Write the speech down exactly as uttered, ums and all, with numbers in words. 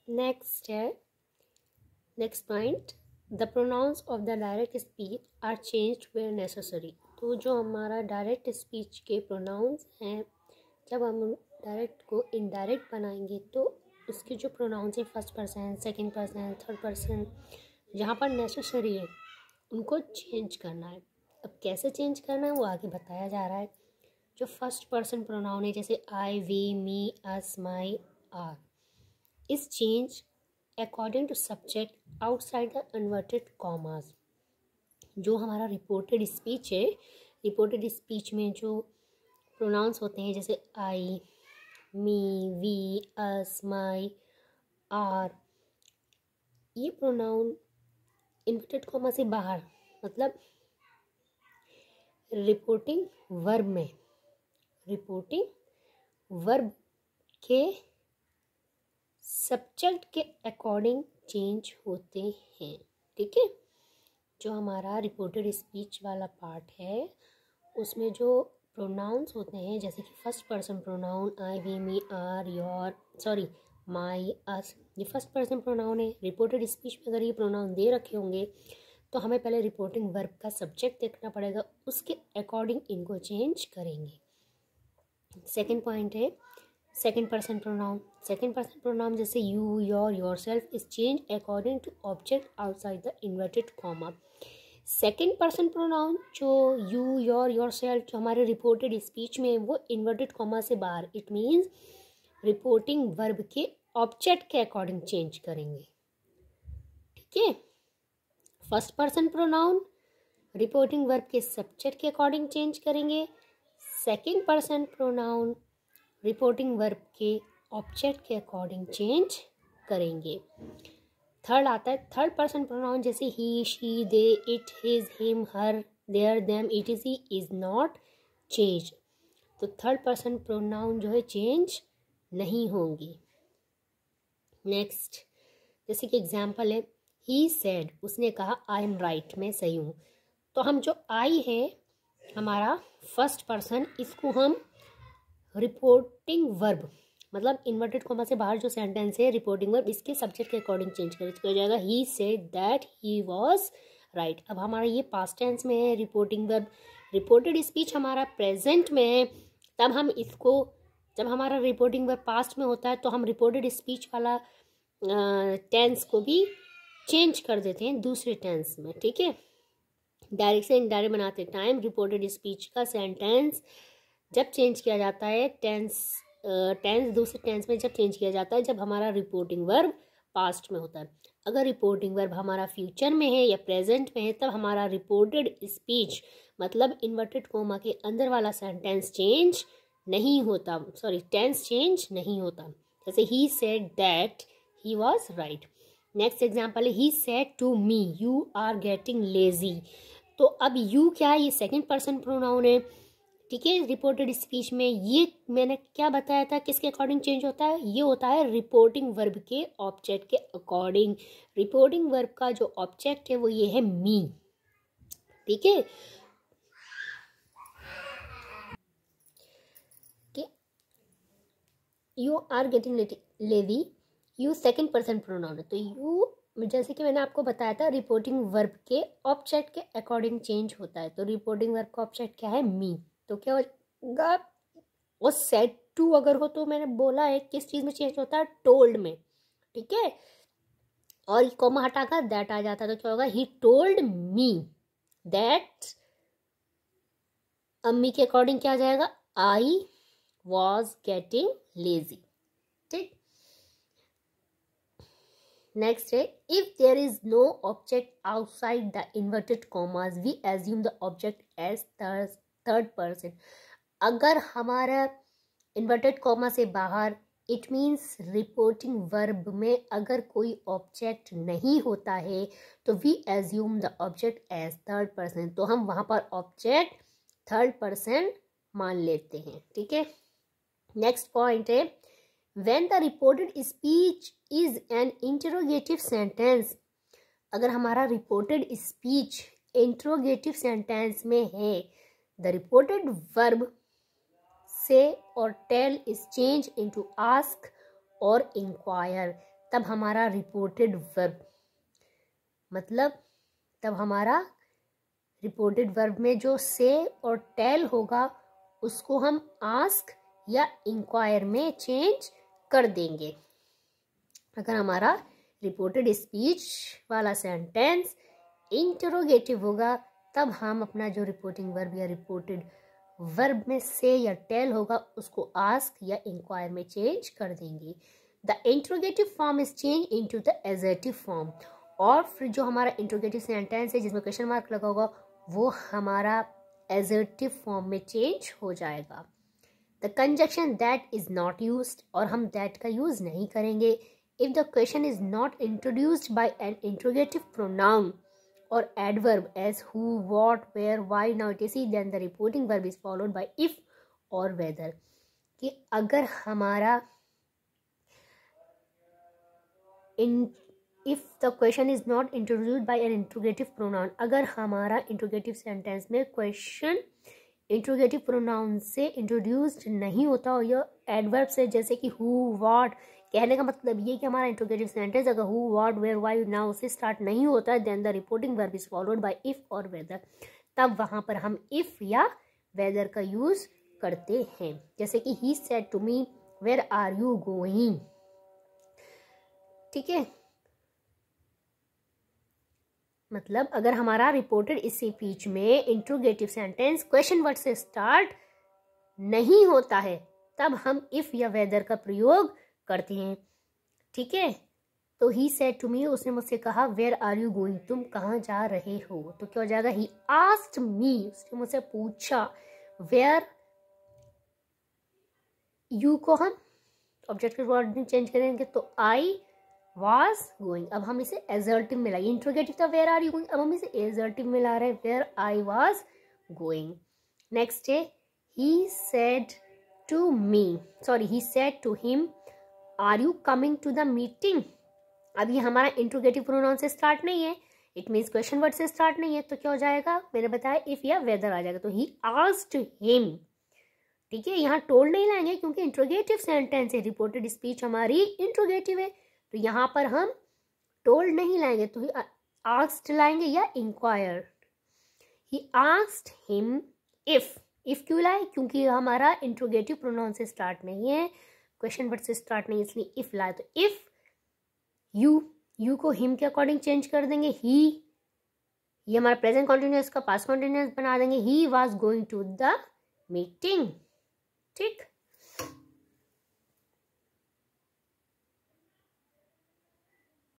Next है next point, the pronounce of the direct speech are changed where necessary. तो जो हमारा direct speech के प्रोनाउंस हैं, जब हम डायरेक्ट को इनडायरेक्ट बनाएंगे तो उसके जो प्रोनाउंस है first person, second person, third person, जहाँ पर नेसेसरी है उनको चेंज करना है। अब कैसे चेंज करना है वो आगे बताया जा रहा है। जो फर्स्ट पर्सन प्रोनाउन है जैसे I, we, me, us, my, our, is change according to subject outside the inverted commas. जो हमारा रिपोर्टेड स्पीच है, रिपोर्टेड स्पीच में जो प्रोनाउंस होते हैं जैसे I, me, we, us, my, our, ये प्रोनाउन इन्वर्टेड कॉमा से बाहर, मतलब रिपोर्टिंग वर्ब में, रिपोर्टिंग वर्ब के सब्जेक्ट के अकॉर्डिंग चेंज होते हैं। ठीक है, जो हमारा रिपोर्टेड स्पीच वाला पार्ट है उसमें जो प्रोनाउंस होते हैं जैसे कि first person pronoun I, we, me, our, your, sorry, my, us, ये फर्स्ट पर्सन प्रोनाउन है। रिपोर्टेड स्पीच में अगर ये प्रोनाउन दे रखे होंगे तो हमें पहले रिपोर्टिंग वर्ब का सब्जेक्ट देखना पड़ेगा, उसके अकॉर्डिंग इनको चेंज करेंगे। सेकंड पॉइंट है second person pronoun. Second person pronoun जैसे you, your, yourself is change according to object outside the inverted comma. Second person pronoun जो यू, योर, योरसेल्फ जो हमारे रिपोर्टेड स्पीच में वो इन्वर्टेड कॉमा से बाहर, इट मीन्स रिपोर्टिंग वर्ब के object के अकॉर्डिंग चेंज करेंगे। ठीक है, first person pronoun reporting verb के सब्जेक्ट के अकॉर्डिंग चेंज करेंगे। Second person pronoun reporting verb के ऑब्जेक्ट के अकॉर्डिंग चेंज करेंगे। थर्ड आता है थर्ड पर्सन प्रोनाउन जैसे he, she, they, it, his, him, her, their, them, etc is not change. तो थर्ड पर्सन प्रोनाउन जो है चेंज नहीं होंगी। नेक्स्ट, जैसे कि एग्जाम्पल है ही सेड, उसने कहा आई एम राइट, मैं सही हूँ। तो हम जो आई है हमारा फर्स्ट पर्सन, इसको हम रिपोर्टिंग वर्ब, मतलब इन्वर्टेड कॉमा से बाहर जो सेंटेंस है रिपोर्टिंग वर्ब, इसके सब्जेक्ट के अकॉर्डिंग चेंज करें तो हो जाएगा he said that he was right. अब हमारा ये पास्ट टेंस में है रिपोर्टिंग वर्ब, रिपोर्टेड स्पीच हमारा प्रेजेंट में है, तब हम इसको, जब हमारा रिपोर्टिंग वर्ब पास्ट में होता है तो हम रिपोर्टेड स्पीच वाला टेंस को भी चेंज कर देते हैं दूसरे टेंस में। ठीक है, डायरेक्ट से इनडायरेक्ट बनाते टाइम रिपोर्टेड स्पीच का सेंटेंस जब चेंज किया जाता है, टेंस टेंस दूसरे टेंस में जब चेंज किया जाता है जब हमारा रिपोर्टिंग वर्ब पास्ट में होता है। अगर रिपोर्टिंग वर्ब हमारा फ्यूचर में है या प्रेजेंट में है तब हमारा रिपोर्टेड स्पीच मतलब इन्वर्टेड कोमा के अंदर वाला सेंटेंस चेंज नहीं होता, सॉरी टेंस चेंज नहीं होता। जैसे he said that he was right. Next example है he said to me you are getting lazy. तो अब यू क्या है, ये सेकंड पर्सन प्रोनाउन है। ठीक है, रिपोर्टेड स्पीच में ये मैंने क्या बताया था किसके अकॉर्डिंग चेंज होता है, ये होता है रिपोर्टिंग वर्ब के ऑब्जेक्ट के अकॉर्डिंग। रिपोर्टिंग वर्ब का जो ऑब्जेक्ट है वो ये है मी। ठीक है, you are getting lazy, you second person pronoun है, तो यू जैसे कि मैंने आपको बताया था रिपोर्टिंग वर्ब के ऑब्जेक्ट के अकॉर्डिंग चेंज होता है। तो रिपोर्टिंग वर्ब का ऑब्जेक्ट क्या है, मी। तो क्या होगा, वो सेड टू अगर हो तो मैंने बोला है किस चीज में चेंज होता है, टोल्ड में। ठीक है, और कॉमा हटाकर दैट आ जाता है तो क्या होगा, ही टोल्ड मी दैट। अम्मी के अकॉर्डिंग क्या आ जाएगा, आई वॉज गेटिंग लेजी। ठीक, नेक्स्ट है if there is no object outside the inverted commas we assume the object as third person. अगर हमारा इन्वर्टेड कॉमा से बाहर, इट मीन्स रिपोर्टिंग वर्ब में अगर कोई ऑब्जेक्ट नहीं होता है तो we assume the object as third person, तो हम वहां पर ऑब्जेक्ट थर्ड पर्सन मान लेते हैं। ठीक है, नेक्स्ट पॉइंट है when the reported speech is an interrogative sentence। अगर हमारा रिपोर्टेड स्पीच इंट्रोगेटिव सेंटेंस में है, द रिपोर्टेड वर्ब से और tell is change into ask और इंक्वायर। तब हमारा रिपोर्टेड वर्ब, मतलब तब हमारा रिपोर्टेड वर्ब में जो से और टेल होगा उसको हम आस्क या इंक्वायर में चेंज कर देंगे। अगर हमारा रिपोर्टेड स्पीच वाला सेंटेंस इंटरोगेटिव होगा तब हम अपना जो रिपोर्टिंग वर्ब या रिपोर्टेड वर्ब में से या टेल होगा उसको आस्क या इंक्वायर में चेंज कर देंगे। The interrogative form is change into the assertive form, और फिर जो हमारा इंटरोगेटिव सेंटेंस है जिसमें क्वेश्चन मार्क लगा होगा वो हमारा एजर्टिव फॉर्म में चेंज हो जाएगा। The conjunction that is not used, और हम दैट का यूज नहीं करेंगे। If the question is not introduced by an interrogative pronoun or adverb as who, what, where, why, now et cetera, then the reporting verb is followed by if or whether। कि अगर हमारा in if the question is not introduced by an interrogative pronoun, अगर हमारा interrogative sentence में question interrogative pronoun से introduced नहीं होता हो या adverb से, जैसे कि who, what, कहने का मतलब ये कि हमारा इंट्रोगेटिव सेंटेंस अगर who, what, where, why, now से स्टार्ट नहीं होता है then the reporting verb is followed by if और वेदर, तब वहां पर हम इफ या वेदर का यूज करते हैं। जैसे कि he said to me where are you going, ठीक है। मतलब अगर हमारा रिपोर्टेड स्पीच में इंट्रोगेटिव सेंटेंस क्वेश्चन वर्ड से स्टार्ट नहीं होता है तब हम इफ या वेदर का प्रयोग करते हैं, ठीक है। तो ही सेड टू मी, उसने मुझसे कहा वेयर आर यू गोइंग, तुम कहाँ जा रहे हो, तो क्या हो जाएगा ही आस्क्ड मी, उसने मुझसे पूछा। वेयर यू को हम ऑब्जेक्ट के वर्ड में चेंज करेंगे तो आई वाज गोइंग, अब हम इसे एजर्टिव में लाएंगे। इंट्रोगेटिव था वेयर आर यू गोइंग, अब हम इसे एजर्टिव में ला रहे हैं where I was going. Next है he said to me, sorry he said to him are you coming to the meeting. अब ये हमारा इंट्रोगेटिव प्रोनाउन से स्टार्ट नहीं है, इट मीन्स क्वेश्चन वर्ड से स्टार्ट नहीं है, तो क्या हो जाएगा, मैंने बताया इफ या वेदर आ जाएगा। तो ही आस्क्ड हिम, ठीक है। यहाँ टोल्ड नहीं लाएंगे क्योंकि इंट्रोगेटिव सेंटेंस है, रिपोर्टेड स्पीच हमारी इंट्रोगेटिव है, तो यहाँ पर हम टोल्ड नहीं लाएंगे, तो ही आस्क्ड लाएंगे या inquire. He asked him if, if क्यों लाए, क्योंकि हमारा इंट्रोगेटिव प्रोनाउन से स्टार्ट नहीं है, क्वेश्चन वर्ड से स्टार्ट नहीं, इसलिए इफ लाए। तो इफ यू, यू को हिम के अकॉर्डिंग चेंज कर देंगे, ही ये हमारा प्रेजेंट कॉन्टिन्यूअस का पास्ट कॉन्टिन्यूअस बना देंगे, he was going to the meeting, ठीक।